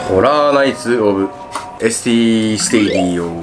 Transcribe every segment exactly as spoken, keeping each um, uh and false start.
ホラーナイツ・オブ・エスティ・ステイディオ。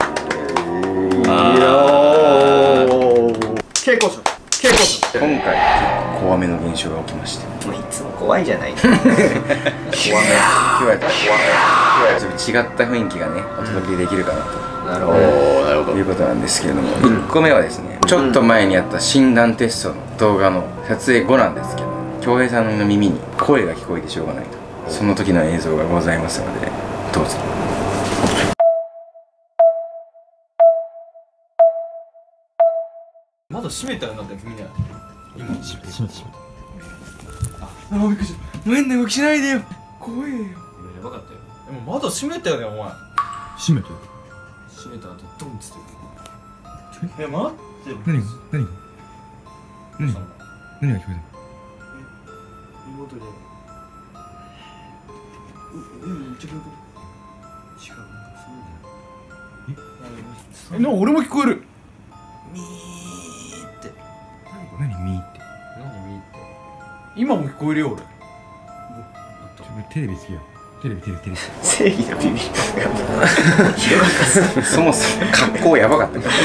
蛍光色蛍光色。 今回怖めの現象が起きまして、 いつも怖いじゃない。 怖め。今日はちょっと違った雰囲気がねお届けできるかなと。 なるほどなるほど。 いうことなんですけれども、いっこめはですね、ちょっと前にやった診断テストの動画の撮影後なんですけど、恭平さんの耳に声が聞こえてしょうがないと、その時の映像がございますので、どうぞ。 まだ閉めたよなってみんな。今閉めて閉めて閉めて。 あ、あ、びっくりした。変な動きしないでよ。怖いよ。 やばかったよ。でもまだ閉めたよねお前。 閉めて。 閉めた後ドンっつって。え、待って。 何が何が何が何が聞こえた？ 妹で。う、うん、めっちゃ聞こえる。違う、なんかそうだよ。え、な、俺も聞こえる。ミーって。 何ミーって。 何ミーって。今も聞こえるよ俺。 テレビ好きや。テレビテレビテレビ。 正義のビビりそもそも格好やばかったから。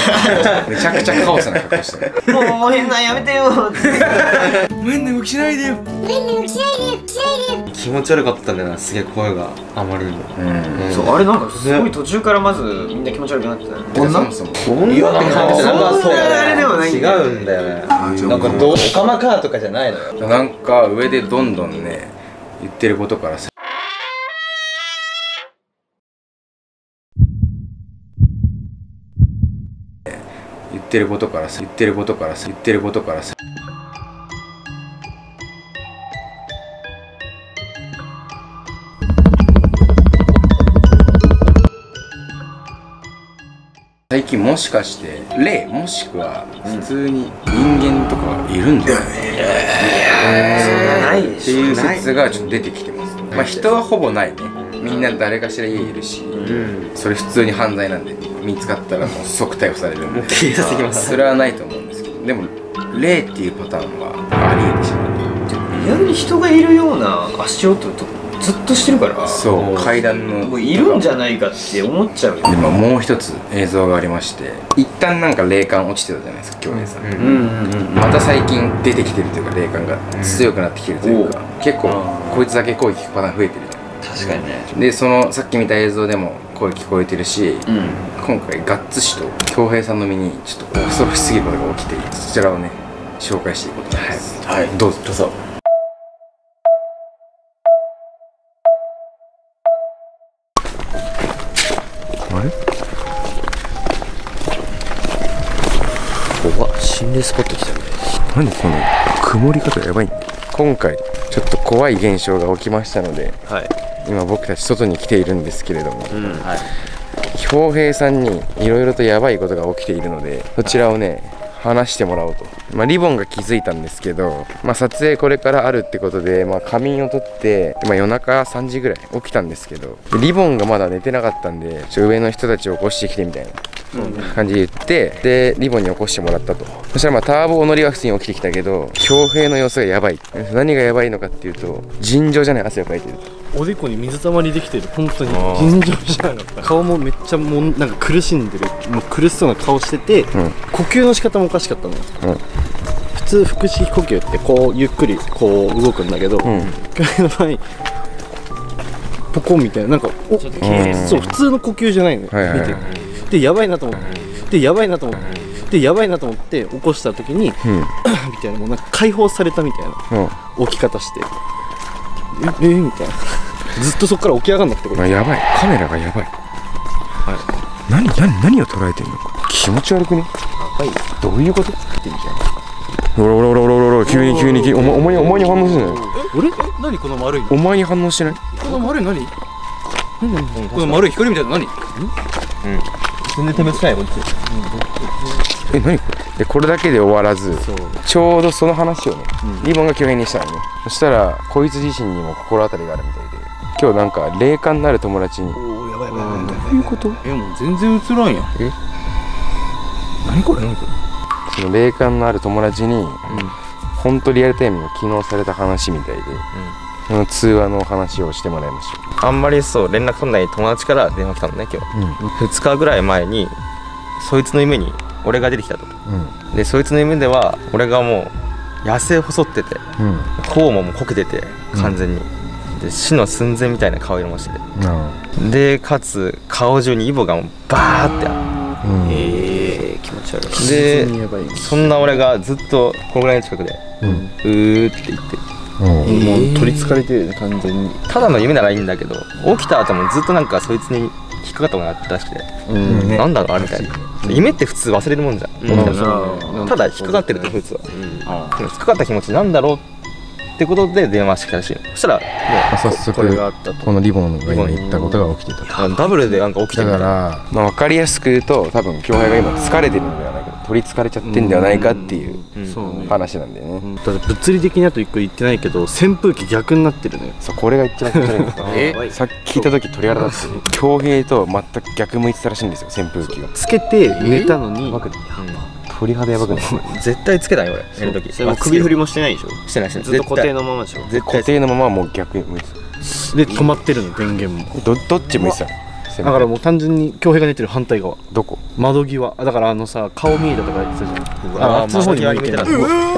めちゃくちゃカオスな格好してる。 もう変なやめてよ。 変な動きしないでよ。 変な動きしないでよ。しないでよ。 気持ち悪かったんだよな、すげえ声があまりにも。 うん。 そう、あれなんかすごい途中からまずみんな気持ち悪くなってた。 女？そもそも。 女って感じじゃなかったよね。 あれではないんだよ。 違うんだよね。なんかどう、オカマカーとかじゃないのよ。 なんか上でどんどんね言ってることからさ。言ってることからさ言ってることからさ言ってることからさ最近もしかして霊もしくは普通に人間とかいるんじゃないっていう説がちょっと出てきてます。まあ人はほぼないね。みんな誰かしら家いるし、それ普通に犯罪なんで見つかったらもう即逮捕されるんで警察行きます。 それはないと思うんですけど、でも霊っていうパターンはありえてしまう。 リアルに人がいるような足音とずっとしてるから、 そう階段のもういるんじゃないかって思っちゃう。 でももう一つ映像がありまして、一旦なんか霊感落ちてたじゃないですか恭平さん。また最近出てきてるというか霊感が強くなってきてるというか、結構こいつだけ声聞くパターン増えてる。 確かにね。 でそのさっき見た映像でも声聞こえてるし、うん、今回ガッツ氏と恭平さんの身にちょっと恐ろしすぎることが起きている、そちらをね紹介していこうと思います。はい、はい、どうぞどうぞ。あれ怖っ、心霊スポット来たね。 何この曇り方やばいんだ。今回ちょっと怖い現象が起きましたので、はい、今僕たち外に来ているんですけれども、恭平さんにいろいろとやばいことが起きているので、そちらをね話してもらおうと。まあ、リボンが気づいたんですけど、まあ、撮影これからあるってことで、まあ、仮眠をとって今夜中さんじぐらい起きたんですけど、リボンがまだ寝てなかったんで、ちょ上の人たちを起こしてきてみたいな感じで言って、でリボンに起こしてもらったと。そしたらまあターボ乗りは普通に起きてきたけど、恭平の様子がやばい。何がやばいのかっていうと、尋常じゃない汗をかいてると。 おでこに水たまりできてる。本当に尋常じゃなかった。顔もめっちゃもんなんか苦しんでる、もう苦しそうな顔してて、うん、呼吸の仕方もおかしかったのよ、うん、普通腹式呼吸ってこうゆっくりこう動くんだけど、うん、恭平の場合ポコンみたいな、なんかおそう普通の呼吸じゃないのよ、見てでやばいなと思ってでやばいなと思ってでやばいなと思って起こした時に、うん、みたいな、もうなんか解放されたみたいな、うん、起き方してええみたいなずっとそこから起き上がんなくて、これやばい、カメラがやばい、はい、何何何を捉えてんの。気持ち悪くね。やばい、どういうことってんじゃん。ほらほらほらほらほら、急に急に急に、お前お前にお前に反応してない。 俺？何この丸いの。 お前に反応してない。 この丸い何？この丸い光みたいな何？うん。全然手目つかないこっち。 え、何これ。でこれだけで終わらず、ちょうどその話をね、リボンが急変にしたのね。そしたらこいつ自身にも心当たりがあるみたいで、今日なんか霊感のある友達に。 おお、やばいやばいやばい。 どういうこと？ え、もう全然映らんやん。え？何これ何これ。 その霊感のある友達に、うん、ほんとリアルタイムの昨日された話みたいで、うん、 この通話の話をしてもらいましょあんまりそう連絡取んない友達から電話来たのね今日、うん、ふつかぐらい前にそいつの夢に俺が出てきたと、うん、でそいつの夢では俺がもう痩せ細ってて、うん、頬ももうこけてて完全に、うん、で死の寸前みたいな顔色もしてて、うん、でかつ顔中にイボがもうバーってある、うん、えー、気持ち悪い。でそんな俺がずっとこのぐらいの近くで、うん、うーって言ってる。 うん、もう取りつかれてるよね完全に。 ただの夢ならいいんだけど起きた後もずっとなんかそいつに引っかかったものがあったらしくて、うんね、なんだろうみたいな。夢って普通忘れるもんじゃん、うん、ただ引っかかってるって普通は、うん、引っかかった気持ちなんだろうってことで電話してきたらしいの。そしたらもう早速これがあったと。このリボンが今言ったことが起きてた。 ダブルでなんか起きてる。 だから、まあ、分かりやすく言うと多分恭平が今疲れてるのではないか、取りつかれちゃってんではないかっていう話なんだよね。 うんうん、だって物理的にあと一個言ってないけど扇風機逆になってるね。 そう、これが一番気持ち悪いんですよ。えさっき聞いた時鳥肌だって恭平と全く逆向いてたらしいんですよ、扇風機が。 つけて寝たのに鳥肌やばくない？ 絶対つけない俺寝る時。 それも首振りもしてないでしょ？ してないしてない。 ずっと固定のままでしょ？ 絶対固定のままもう逆向いてた。 で止まってるの電源も。 どどっち向いてたの？ だからもう単純に恭平が寝てる反対側。 どこ？ 窓際。だからあのさ顔見えたとか言ってたじゃん。 ああっちの方に向いてる。や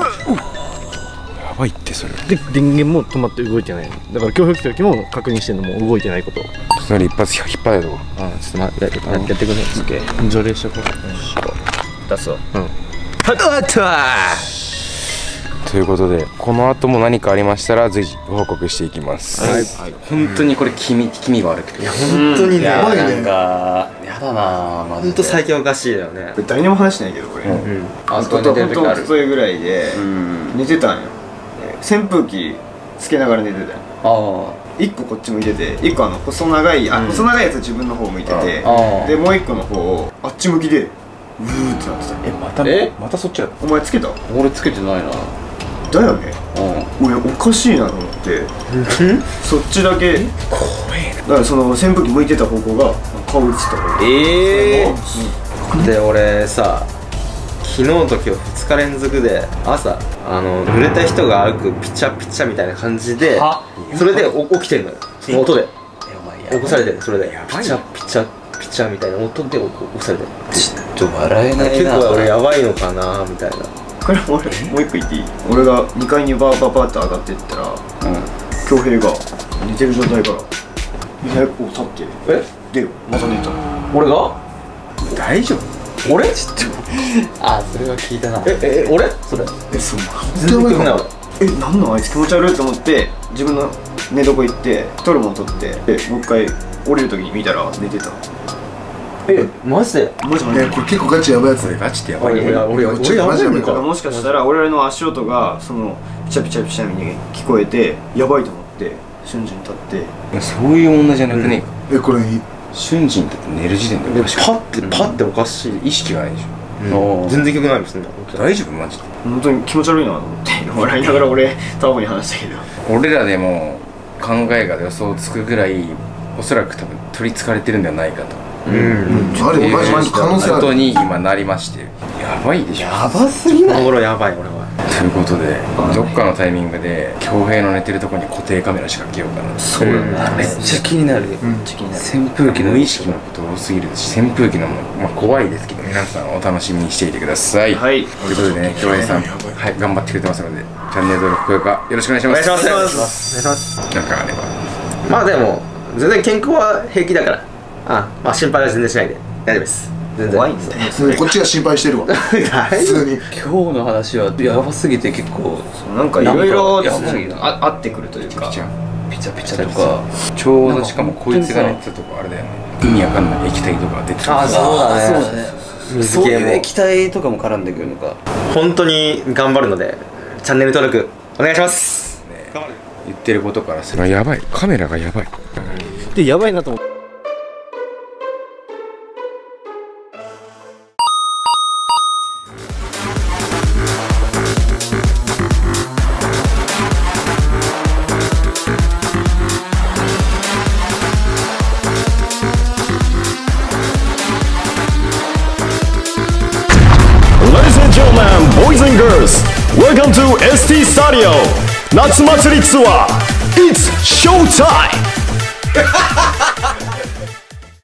ばいってそれ。 で電源も止まって動いてない。だから恭平来た時も確認してんのも動いてないこと。 それ一発引っ張れと。 あちょっと待ってやってやってくれ。 すげえ。除霊しとこう。出すわ。うん。 はったということでこの後も何かありましたら随時ご報告していきます。 はい。本当にこれ気味気味悪くて。いや本当にね。なんかやだなマジで。本当最近おかしいだよね。 誰にも話してないけどこれ。あと本当一昨日ぐらいで寝てたんよ。扇風機つけながら寝てたよ。ああ。一個こっち向いてて、一個あの細長いあ細長いやつ自分の方向いてて、でもう一個の方をあっち向きでうーってなってた。 えまたえまたそっちだ。 お前つけた？ 俺つけてないな。 だよね。俺おかしいなと思ってそっちだけ怖えな。だからその扇風機向いてた方向が顔映ったから。 ええー、で俺さ昨日と今日ふつか連続で朝あの濡れた人が歩くピチャピチャみたいな感じでそれで起きてるのよ。その音で起こされてる。それでピチャピチャピチャみたいな音で起こされてる。 ちょっと笑えないな。 結構俺やばいのかなみたいな。 これ俺もう一個言っていい？俺がにかいにバーバーバーって上がってったら恭平が寝てる状態から早く立ってえでまた寝た。 俺が？ 大丈夫？ 俺？ あそれは聞いたな。 ええ俺？それえそう全然ない俺。 えなんなんあいつ気持ち悪いと思って自分の寝床行って取るもの取ってでもう一回降りる時に見たら寝てた。 えマジで？ マジマジ。 これ結構ガチやばいやつね。 ガチってやばい。 俺俺俺やばいのか。 もしかしたら俺らの足音がそのピチャピチャピチャに聞こえてやばいと思って瞬時に立って。 そういう問題じゃなくねえこれ瞬時に立って寝る時点でパッてパッておかしい。 意識がないでしょ。全然記憶ないですね。 大丈夫マジで？ 本当に気持ち悪いなと思って笑いながら俺タオに話したけど俺らでも考えが予想つくぐらいおそらく多分取りつかれてるんではないかと。 うん、あれマジマジ可能性ある。 ことに今なりまして、やばいでしょ。 やばすぎない？この頃やばい俺は。 ということでどっかのタイミングで恭平の寝てるところに固定カメラ仕掛けようかな。 そうだね。めっちゃ気になる。 扇風機の無意識のこと多すぎるし、扇風機のもまあ怖いですけど皆さんお楽しみにしていてください。 はい。 ということでね恭平さんはい頑張ってくれてますのでチャンネル登録高評価よろしくお願いします。 お願いします。お願いします。 なんかあればまあでも全然健康は平気だからあまあ心配は全然しないで大丈夫です。全然怖いんですね。 こっちが心配してるわ普通に。 今日の話はやばすぎて結構なんかいろいろあってくるというかピチャピチャとかちょうどしかもこいつが寝てたとこあれだよね意味わかんない液体とか出てた。 あそうだね。そういう液体とかも絡んでくるのか。 本当に頑張るのでチャンネル登録お願いします。 言ってることからすればやばい。カメラがやばいでやばいなと思って。 Boys and girls, welcome to エスティー スタジオ 夏祭りツアー It's showtime!